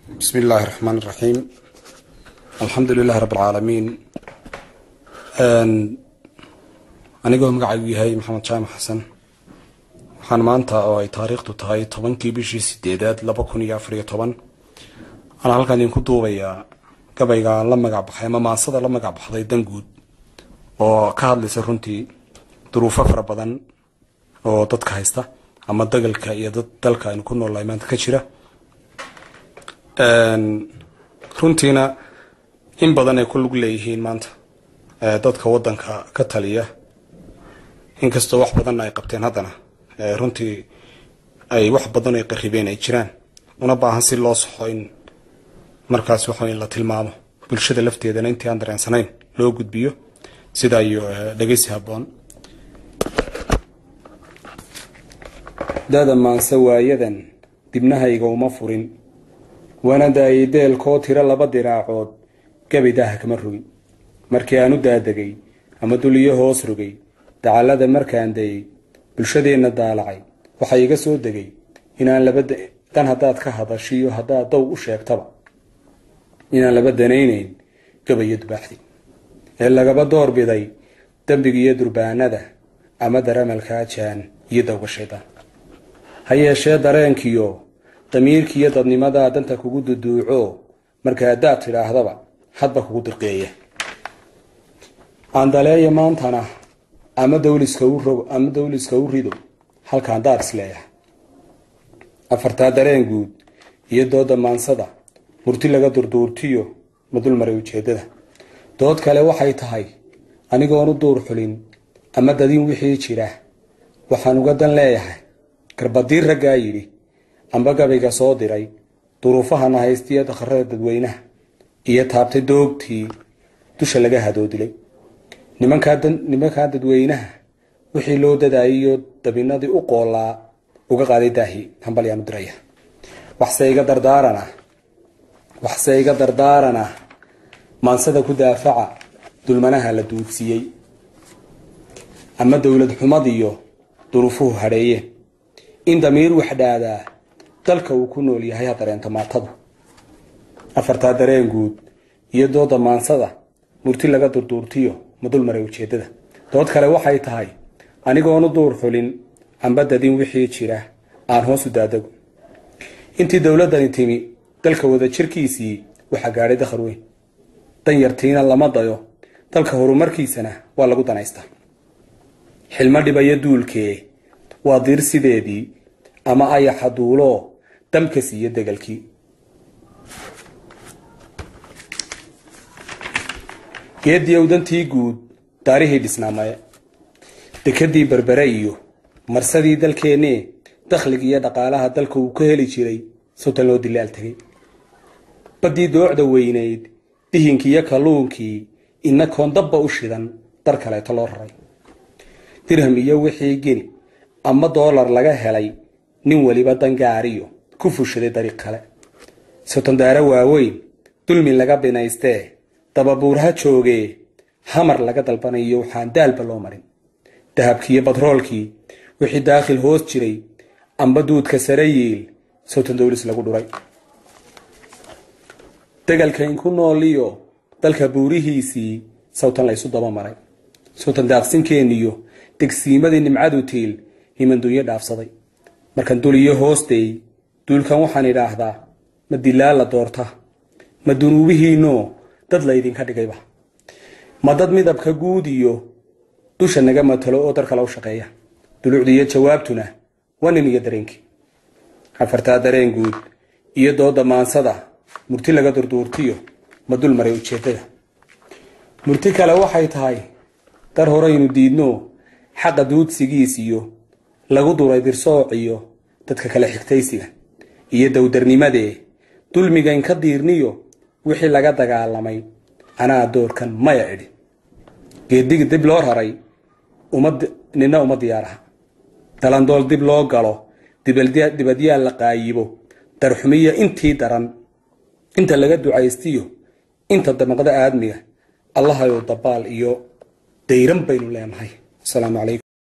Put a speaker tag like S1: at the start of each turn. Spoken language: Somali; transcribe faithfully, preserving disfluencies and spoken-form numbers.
S1: بسم الله الرحمن الرحيم. الحمد لله رب العالمين. anigoo magacaygu yahay maxamed jaamac xasan waxaan maanta oo ay taariikhdu tahay tobankii bishii sideedaad laba kun iyo afar iyo toban aan halkan idinku duubayaa gabayga la magac baxay ama maasada la magac baxday danguud oo ka hadlaysa runtii duruufo fara badan oo dadka haysta ama dagalka iyo dad dalka aynu ku noolahay maanta ka jira runtiina in badan ay ku lug leeyihiin maanta dadka wadanka ka taliya inkastoo wax badan ay qabteen haddana runtii ay wax badan ay qaribeen ay jiraan una baahan si loo saxo in markaas waxa in la tilmaamo bulshada lafteedana intii aan dareensanayn loo gudbiyo sida iyo dhageysi haboon dada maansa waayadan dibnahayga uma furin wana daayideel koo tira laba diraacood gabidaha kama rugin markii aanu daadagay ama duliyo hoos rugay dacalada markaan day bulshadeena daalacay waxa iga soo degay inaan laba dan hadaad ka hadashiyo hadaad daw u sheegtaba inaan laba danaynayn gabayad baaxdi ee lagaba door biday dambiga iyo durbaanada ama daramalka jaan iyo dawga shaytaan hayeeshee dareenkiyo damiirkiyo dadnimada danta kugu duduuco marka hadaad tidhaahdaba hadba kugu dirqeeya aan daleeyo maantana ama dawliska u rogo ama dawliska u rido halkaan daar isleeyahay afartaa dareen guud iyo dooda maansada murti laga durduurtiyo madul maray ujeedada dood kale waxay tahay anigoon u duur xulin ama dadin wixii jira waxaan uga dan leeyahay garbadiir raggaa yidhi amba gabayga soo diray duruufahana haystiya dakharada dadweynaha iyo taabtay doogtii dusha laga hadoodilay nimankaa dadweynaha wixii loo dadaayiyo dabinadii u qoolaa uga qaaday daahi hambalyaanu diraya waxse iga dardaarana waxse iga dardaarana maansada ku daafaca dulmanaha la duudsiiyey ama dowlad xumadiyo duruufuhu hadheeyeen in damiir waxdhaadaa dalka uu ku nool yahay ha dareento maatadu afartaa dareen guud iyo dooda maansada murti laga durduurtiyo madul maray ujeedada dood kale waxay tahay anigoon u duur xulin amba dadin wixii jira aan hoos u daadago intii dowladani timi dalka wada jirkiisii waxa gaadhay dakhar weyn dan yartiina lama dayo dalka horumarkiisana waa lagu danaystaa xilma dhibaya duulkee waa diir sideedii ama ayaxa duulo damka siiya degalkii geedii awdantii guud taariikhii dhisnaamay dekadii berbere iyo marsadii dalkeennee dakhliga iyo dhaqaalaha dalka uu ka heli jiray sotan loo dilaal tagay badii doocda weynayd dihinkii iyo kalluunkii inakoon dabba u shidan dar kaleeto loo raray dirham iyo wixii geni ama doolar laga helay nin waliba dangaariyo ku fushaday dariiq kale sotan daara waaweyn dulmi laga binaystee dababuurha joogee hamar laga dalbanayo waxaan daalba loo marin dahabkiiyo badroolkii wixii daakhil hoos jiray amba duudka sare yiil sotan dowlis lagu dhuray dagalka inku nooliyo dalka buurihiisii sawtan laysu daba maray sotan daaqsinkeeniyo degsiimadii nimcadu tiil niman dunyo dhaafsaday markan duliyo hoostay duulkan waxaan idhaahdaa ma dilaa la doorta ma dunuubihiino dad laydinka dhigayba ma dad midabka guud iyo dusha naga matalo oo dar kale u shaqeeya dulucdiiyo jawaabtuna waa nin iyo dareenkii afartaa dareen guud iyo dooda maansada murti laga durduurtiyo ma dul maray ujeedada murti kale waxay tahay dar horeynu diidno xaqa duudsigiis iyo lagu duray dirsooc iyo dadka kale xigtaysiga iyo dowdarnimadee dulmigan ka diirniyo wixii laga dagaalamay anaa doorkan maya idhi geedig dib loo raray umad nina uma diyaaraha dalandool dib loo galo dibadyaal la qaayibo darxumiya intii daran inta laga ducaystiyo inta damaqda aadmiga allahayow dabaal iyo dayran baynu leenahay. Assalaamu calaykum.